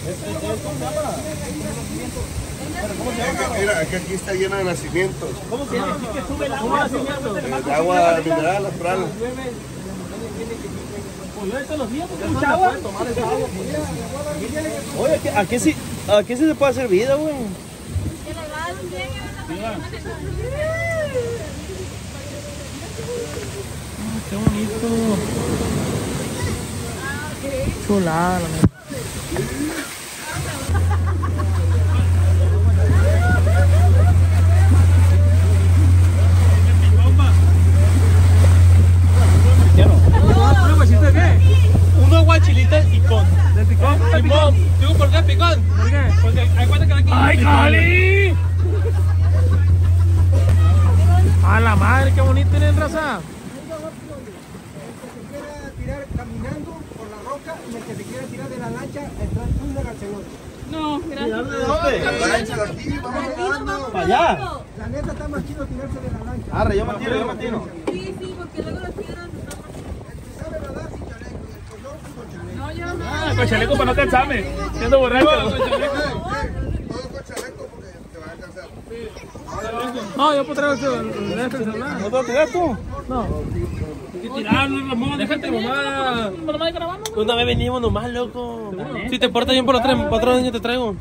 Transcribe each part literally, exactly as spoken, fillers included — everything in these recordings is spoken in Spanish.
Mira, que aquí está llena de nacimientos. ¿Cómo se llama? ¿Qué sube el agua? De agua mineral, natural. Todos los días, mucha agua. Oye, ¿a qué, a qué sí, a qué sí se puede hacer vida, güey? Qué bonito. Chulada, la neta. Uno aguachilita y con. ¿De picón? ¿De picón? ¿Digo por qué picón? ¿Por qué? Porque hay cuenta que aquí. ¡Ay, Cali! ¡A la madre! ¡Qué bonito tienen, raza! Tirar caminando por la roca y el que se quiera tirar de la lancha está en túnel al celote. No, gracias. ¿De dónde? La lancha de aquí, vamos nadando. ¿Para allá? La neta está más chido tirarse de la lancha. Arre, yo me tiro, yo me tiro. Sí, sí, porque luego las piedras están más... El que sabe nadar sin chaleco y el que no, con chaleco. No, yo no. Ah, con chaleco para no cansarme. Siendo borracho. Todo con chaleco porque te va a alcanzar. No, yo puedo traer el celular. ¿No te lo tiras tú? No. ¿Qué tirarlo, Ramón? Déjate, mamá. ¿Mamá grabamos? Una vez venimos nomás, loco. Si te portas bien por los tres, cuatro años te traigo.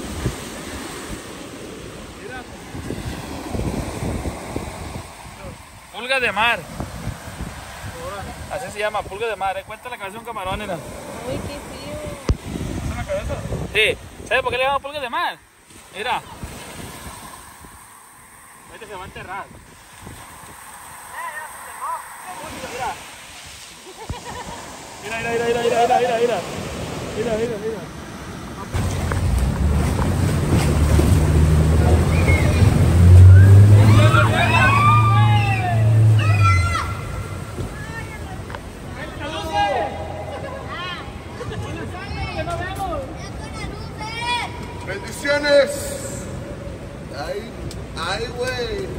Pulga de mar. Así se llama, pulga de mar. Cuenta la cabeza de un camarón, era. Uy, qué frío. ¿Es una cabeza? Sí. ¿Sabes por qué le llaman pulga de mar? Mira. Ahorita se va a enterrar. Mira, mira, mira, mira, mira, mira, mira. Mira, mira, mira. Bendiciones. Ay, ay, güey.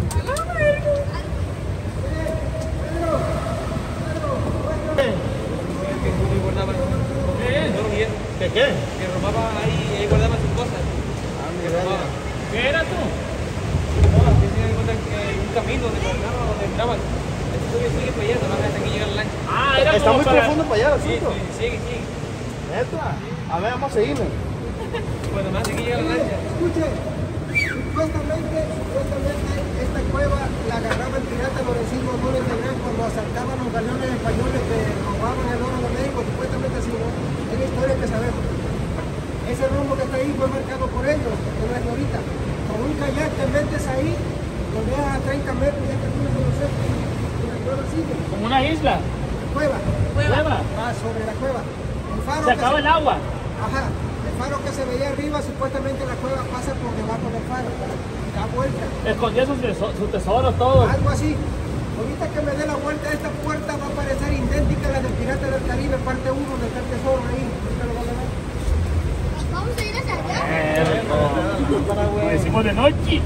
¿Qué qué? Que robaba ahí, ahí guardaba sus cosas. ¿Qué era tú? No, que se encuentra un camino donde guardaba, donde entraban. Sigue, sigue para allá, nomás hasta que llega la lancha. Ah, era Está como muy para... profundo para allá, Sí, ¿cierto? sí, sigue, sigue. ¿Neta? A ver, vamos a seguirle. Pues nomás hasta que llega la lancha. Escuche, supuestamente, supuestamente esta cueva la agarraba el pirata Lorenzo Gómez de Gran cuando asaltaban los galeones españoles que robaban el oro de México, supuestamente así, ¿no? Es la historia que sabemos. Ese rumbo que está ahí fue marcado por ellos, en la ahorita. Con un kayak te metes ahí, lo dejas a treinta metros y ya te tienes con los cercos. Y la cueva sigue. Como una isla. Cueva, Cueva. va sobre la cueva. El faro Se que acaba el agua. Ajá, el faro que se veía arriba, supuestamente la cueva pasa por debajo del faro, da vuelta. Escondía sus, teso- sus tesoros todos. Algo así. Ahorita que me dé la vuelta, esta puerta va a parecer idéntica a la del Pirata del Caribe, parte uno, donde está el tesoro ahí. Ahorita lo van a ver. Vamos a ir hacia allá. Lo hicimos de noche. ¿Es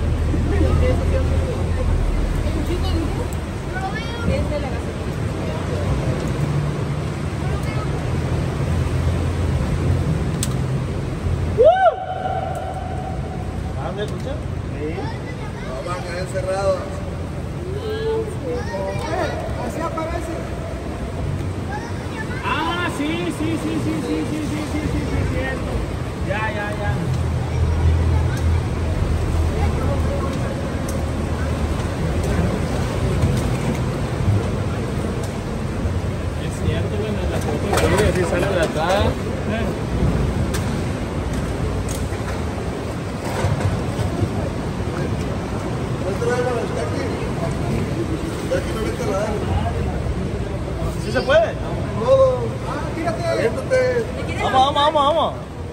de la gasolina? ¿Me escuchas? Sí. No van a quedar encerrados. Así aparece. Ah, sí, sí, sí, sí, sí, sí, sí, sí, sí, sí, sí, cierto. Ya, ya, ya. Es cierto, bueno, la foto que sí sale de atrás. ¿Sí se puede? Todo. Ah, tírate. Aviéntate. Vamos, vamos, vamos, vamos.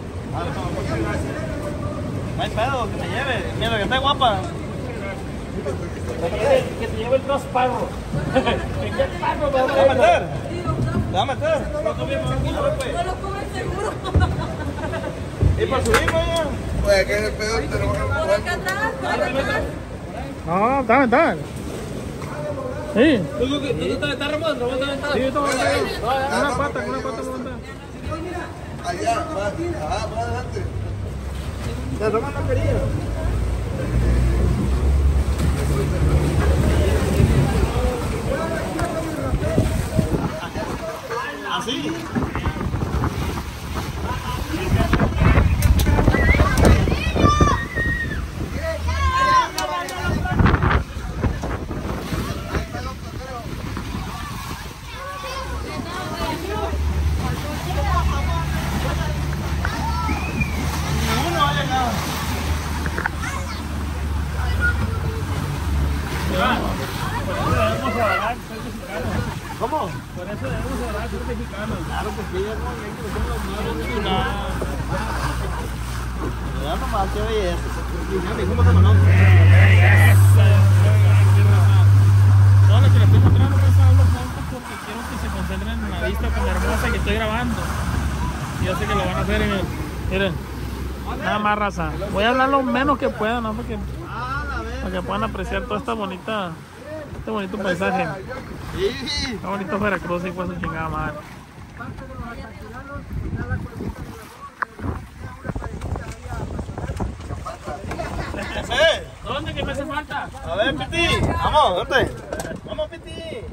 No hay pedo, que te lleve. Mira, que está guapa. Que te lleve el Cross Sparrow. ¿Qué Sparrow? ¿Te va a meter? ¿Te va a meter? No lo cubren seguro. ¿Y para subirme ya? Pues que es el pedo, tenemos que Por acá atrás, por acá atrás. No, está, está. Sí. ¿Tú, tú, tú, tú estás Ramón? ¿Ramón está Sí, yo tengo Ahí, una pata, una pata. ahí allá, va, ajá, va adelante. La toma no quería. ¿Así? ¿Cómo? Por eso debemos hablar ser mexicanos. Claro que sí, no, ya nomás, qué belleza. ¿Cómo se conoce? Todo lo que les estoy mostrando es hablo poco porque quiero que se concentren en la vista tan hermosa que estoy grabando. Y yo sé que lo van a hacer en el... Miren, nada más raza. Voy a hablar lo menos que pueda, ¿no? Porque, para que puedan apreciar toda esta bonita... Este bonito paisaje. Está bonito Veracruz y fue su chingada madre. ¿Dónde que me hace falta? A ver, Piti, vamos, vente. Vamos, Piti. De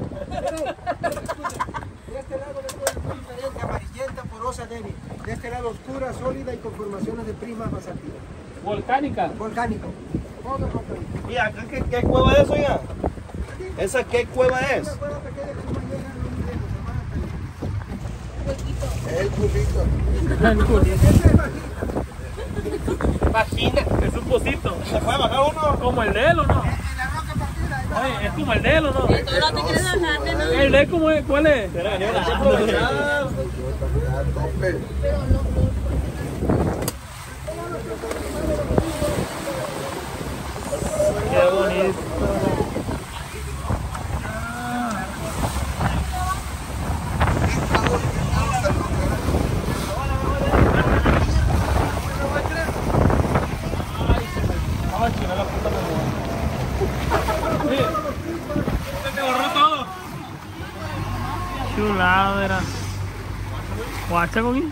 este lado le pueden ver diferente, amarillenta, porosa, débil. De este lado oscura, sólida y con formaciones de prismas basaltinas. Volcánica. Volcánico. Todo volcánico. ¿Y acá qué, qué cueva es, oiga? ¿Esa qué cueva es? Una cueva pequeña que no llega a los niveles, Es el pulito. Vagina. Es un pocito. ¿Se puede bajar uno? Como el de él, ¿o no? Oye, es como el de él, ¿o no? ¿El de él cómo es? ¿Cuál es? A tope. Qué bonito. Se borró todo. Chulado, verás. Guacha, Coqui.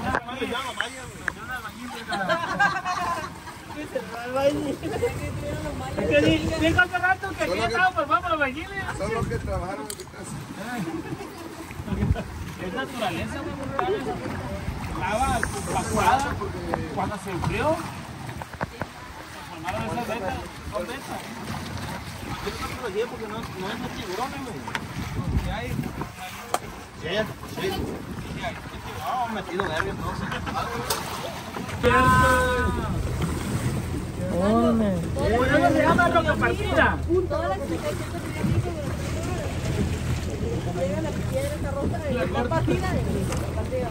Es que ni ni cuánto rato que aquí estamos por favor, los albañiles. Son los que trabajaron en mi casa. Es naturaleza, güey. Lava evacuada cuando se enfrió. Se formaron esas vetas, dos vetas. Yo no lo llevo porque no, no es de tiburones, güey. ¿Qué hay? Sí, sí. No, metido verga entonces. ¿Cómo se llama lo que partida? Toda la explicación que tiene aquí sobre llega la piedra esta rosa de la partida de la partida.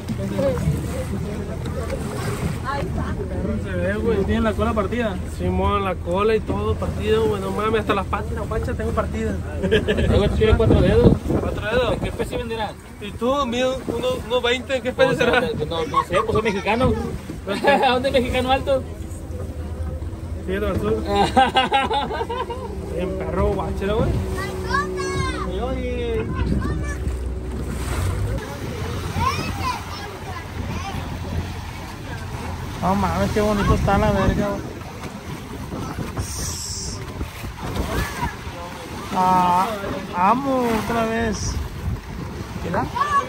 Ahí está. Se ve, güey, tienen la cola partida. Sí, mueven la cola y todo partido, güey. No mames, hasta las patas, la guacha, tengo partida. Tiene cuatro dedos. ¿Cuatro dedos? ¿Qué especie venderán? ¿Y tú, mío, uno, uno veinte, qué especie será? No, no sé, pues soy mexicano. ¿A dónde es mexicano alto? Sí, el azul. En perro, guachero, güey. Oye, No mames, qué bonito está la verga. Ah, amo otra vez. Mira.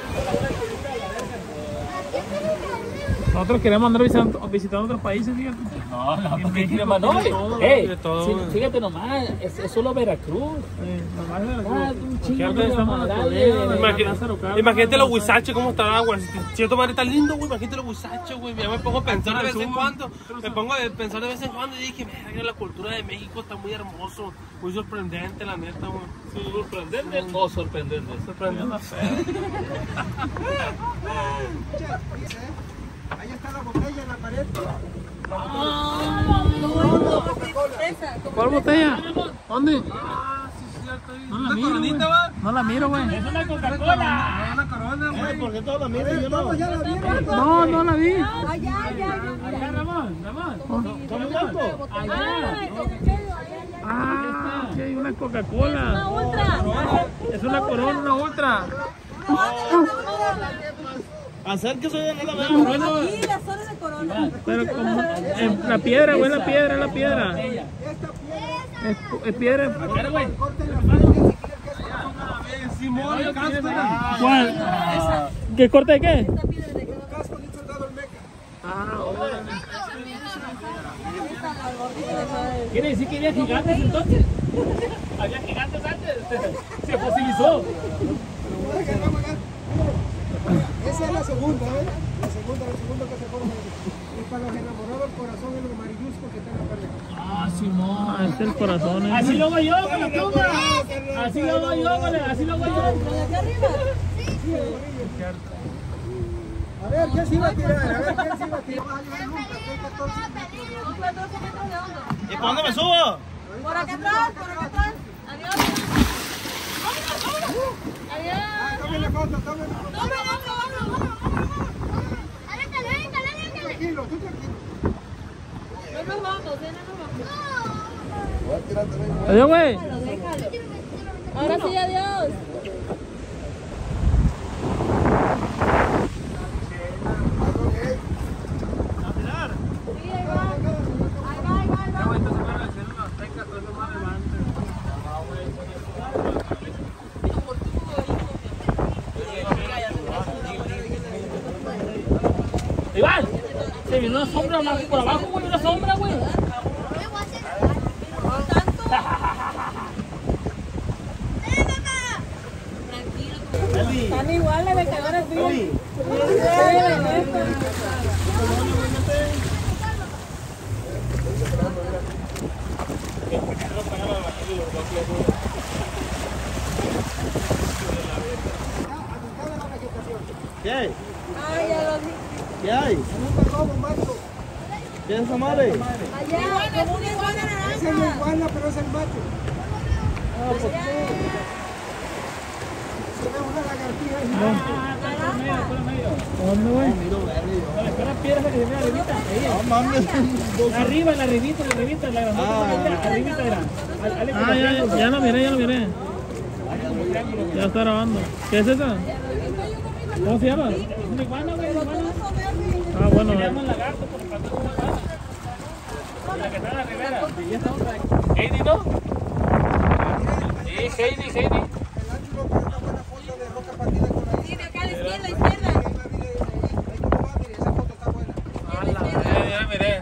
Nosotros queremos andar visitando, visitando otros países, fíjate. No, no, En porque México no, tiene todo, ey, de todo, sí, güey. fíjate nomás, es, es solo Veracruz. Sí, nomás de la Ah, cruz. un Porque chingo antes de estamos madral, Imagínate, imagínate los huizaches, cómo estará, güey. Si esto madre está lindo, güey, imagínate los huizaches, güey. Ya me pongo a pensar de vez en cuando. Me pongo a pensar de vez en cuando y dije, verga, la cultura de México está muy hermoso, muy sorprendente, la neta, güey. ¿Sorprendente o sorprendente? Sorprendente. Ahí está la botella en la pared. ¿Cuál botella? ¿Dónde? No la miro, güey. No la miro, güey. Es una Coca-Cola. Una corona, güey. ¿por qué todos la miran? Yo no. Todos ya la vieron. No, no la vi. Allá, allá, allá. Ramón, Ramón. ¿Cómo tanto? Ah, el coquetero, allá, allá. Ah, aquí hay una Una Coca-Cola. ultra. Es una Corona, una Ultra. Acérquese, no la veo. Y la zona de Corona. Pero como en la piedra, güey, la piedra, la piedra. Es, es piedra. ¿Cuál? ¿Qué corte de qué? ¿Quiere decir que había gigantes entonces? Había gigantes antes. Se fosilizó. Esa es la segunda, ¿eh? La segunda, la segunda que se forma. Y para los enamorados el corazón es lo amarillusco que está en la pared. Ah, Simón. Ah, es el corazón. ¿eh? Así lo hago yo con la pluma. Así lo hago yo, con la- así lo hago yo. ¿De acá arriba? A ver, ¿quién se iba a tirar? A ver, ¿quién se iba a tirar? Son catorce metros de hondo. ¿Y por dónde me subo? Por acá atrás, por acá atrás. Adiós. Adiós. Tómenle foto, tómenle foto. Vámonos, vámonos, vámonos, vámonos. Tranquilo, tú tranquilo. No nos vamos, ya no nos vamos. Adiós, güey. Déjalo, déjalo. Ahora sí, adiós. Sí, ahí va. Ahí va, ahí va, ahí va. Iván, se vino una sombra más por abajo, güey, una sombra, güey. Están iguales de que ahora sí. ¿Qué hay? Ay, ya lo vi. ¿Qué hay? Un lobo, macho. ¿Qué es esa madre? Allá, como una iguana Ese es naranja. la iguana, pero es el macho. Se ve una lagartija ahí. ¿Dónde, güey? Espera, piedra que se ve arribita. No mames. Arriba, en la arribita, en la arribita, en la grandota, arribita era. Ah, ya, ya, ya lo miré, ya lo miré. Ya está grabando. ¿Qué es esa? ¿Cómo se llama? Una iguana, güey, una iguana. Ah, bueno. Se llama lagarto por el patrón de una iguana. La que está en la ribera. Y esta otra. Heidi, ¿no? Sí, Heidi, Heidi. El ángulo para una buena foto de roca partida con la Sí, de acá a la izquierda, a la izquierda. esa foto está buena. Ya, ya miré.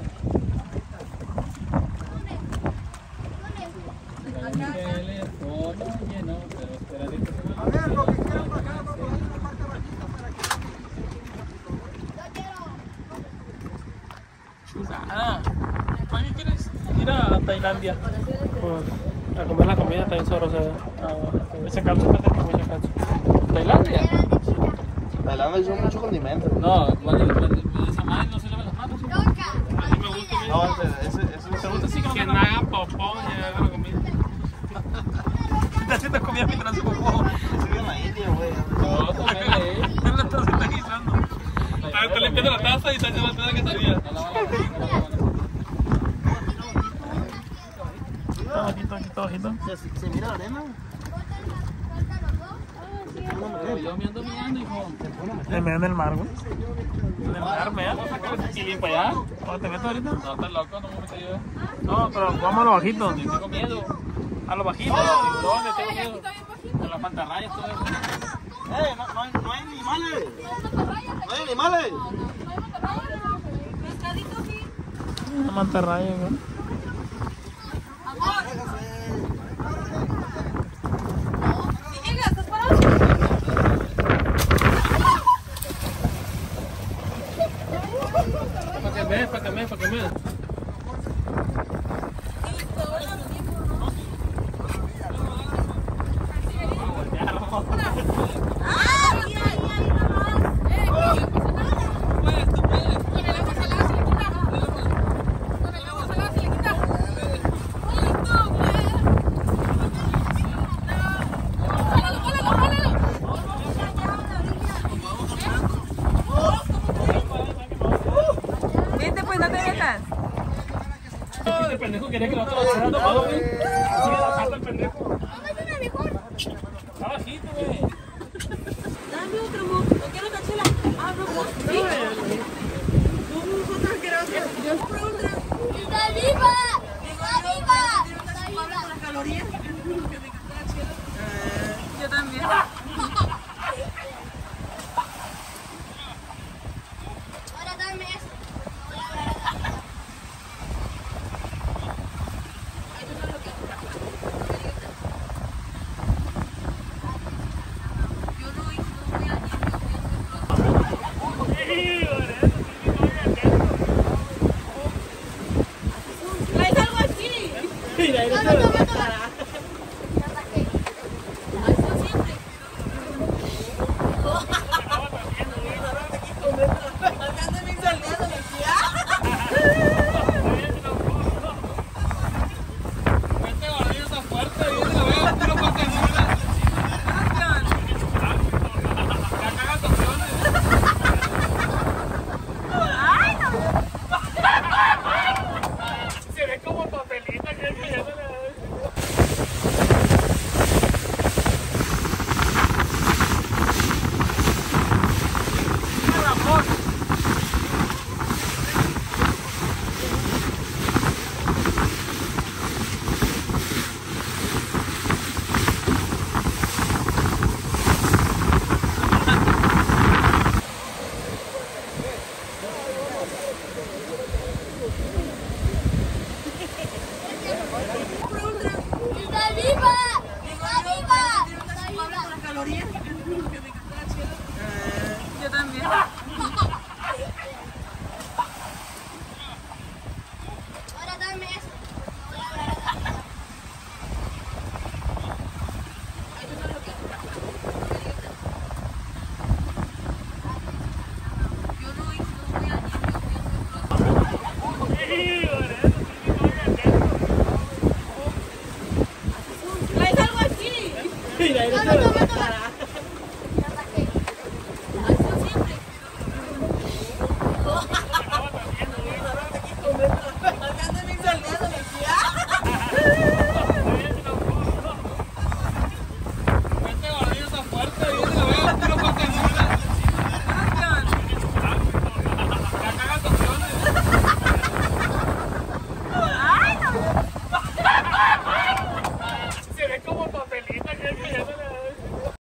A ver, lo que quieran para acá, vamos a darle una parte bajita para que... Chulada. ¿Para qué quieres ir a Tailandia? Pues, a comer la comida también sabrosa. Ah, bueno. Ese calzo está como ese calzo. ¿Tailandia? Tailandia hizo mucho condimento. No, bueno, esa madre no se lava las manos. A mí me gusta. No, ese, ese, ese ¿Te gusta así que no haga popó y haga la comida? Está haciendo comida mientras hace popó. se ve en la India, güey. No, también ahí. Él la está sanitizando. Está limpiando la taza y está haciendo la taza que sabía. Está bajito, aquí está bajito. ¿Se, se mira la arena? Yo me ando mirando, hijo. Te mean en el mar, güey. En el mar, mea. ¿Y bien para allá? ¿Cómo te metes ahorita? No, estás loco, no me meto yo. No, pero vamos a lo bajito. Tengo miedo. A lo bajito. ¿Dónde tengo miedo? A las mantarrayas, todo eso. ¡Eh! No, no, hay, no hay animales. No hay animales. Pescadito, sí. Una mantarraya, güey. Si llegas, ¿estás parado? Para que me, para que me, para que me. Vente, pues, no te metas. Este pendejo quería que lo otro lo fuera tomado, güey. Sigue bajando el pendejo. Está bajito, güey. Dame otro mo. ¿No quiero cachela? Ah, no, no. Sí. Tú, otra asquerosa. ¡Está viva! ¡Está viva! ¡Está viva! Con las calorías. Que me encanta la chela. Yo también. Ahora dame eso. Voy a ver a la- Yo no voy a ¿traes algo así? Mira, Toma, toma, toma. Ya saqué. Eso siempre. Acá me saliendo, me decía. Este gordillo está fuerte, yo lo veo, tú lo puedes hacer. La cagas opciones. se ve como papelita que es que ya no le da. ¡Está viva! ¡Está viva! ¡Está Con viva! las calorías. Que me encanta la chela. Yo también. Ahora dame eso. Voy a ver a la- Yo no voy no voy a ¿traes algo así? Mira, Toma, toma, toma. Ya saqué. Eso siempre. Acá me saliendo, me decía. Este gordillo está fuerte, yo lo veo, tú lo puedes hacer. La cagas opciones. se ve como papelita.